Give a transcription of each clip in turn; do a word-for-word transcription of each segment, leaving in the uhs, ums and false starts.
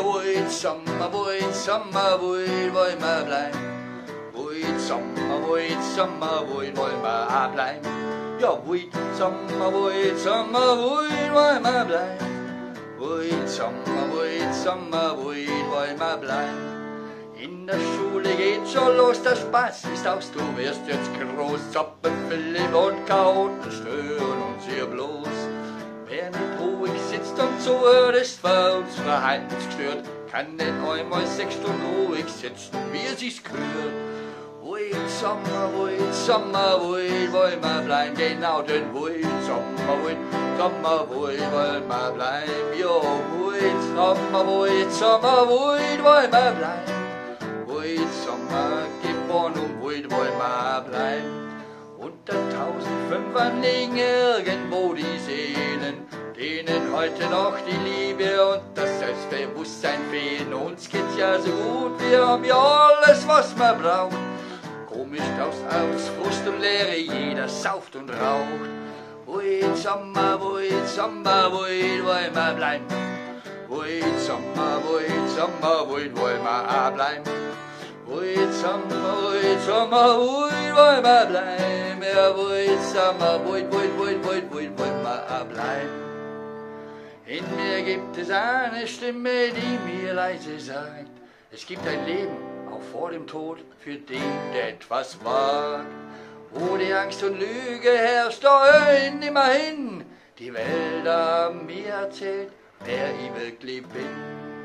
woid sommer, woid sommer, woid wollen wir bleiben. Woid sommer, woid sommer, woid wollen wir bleiben. Ja, woid sommer, woid sommer, woid wollen wir bleiben. Woid sommer, woid sommer, woid wollen wir bleiben. In der Schule geht schon los, der Spaß ist aus, du wirst jetzt groß. Zappen, Philipp und Chaoten stören uns hier bloß. Wer nicht ruhig sitzt und zuhört, ist für uns verhaltensgestört. Kann nicht einmal sechs Stunden ruhig sitzen, wie es sich gehört. Woid Sommer, woid Sommer, woid wollen wir bleiben. Genau den woid Sommer, woid Sommer, woid wollen wir bleiben. Jo, woid Sommer, woid Sommer, woid wollen wir bleiben. Woid Sommer geboren und woid wollen wir bleiben. Unter tausend Fünfern liegen irgendwo die Seelen, denen heute noch die Liebe und das Selbstbewusstsein fehlen. Uns geht's ja so gut, wir haben ja alles, was man braucht. Komisch aus, aus Frust und Leere, jeder sauft und raucht. Woid Sommer, woid Sommer, woid wollen wir bleiben. Woid Sommer, woid Sommer, woid wollen wir bleiben. Woid Sommer, woid Sommer, woid wollen wir bleiben. Ja, woid Sommer, woid, woid, woid, woid, woid wollen wir bleiben. In mir gibt es eine Stimme, die mir leise sagt, es gibt ein Leben, auch vor dem Tod, für den, der etwas wagt. Wo die Angst und Lüge herrscht, da hör ich nimmer hin. Die Welt an mir erzählt, wer ich wirklich bin.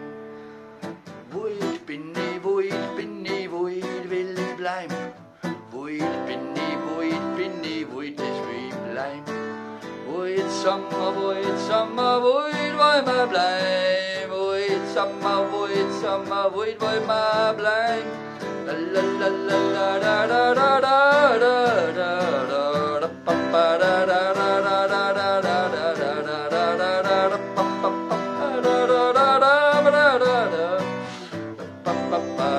Woid bin ich, woid bin ich, woid will ich bleiben. Woid bin ich, woid bin ich, woid ich will bleiben. Woid Sommer, woid Sommer, woid wollen wir bleiben. Woid Sommer, woid Sommer, woid wollen wir bleiben. La la la la la da da da da da da da pa pa da da da da da da da da da da da da pa pa pa da da da da da da da pa pa pa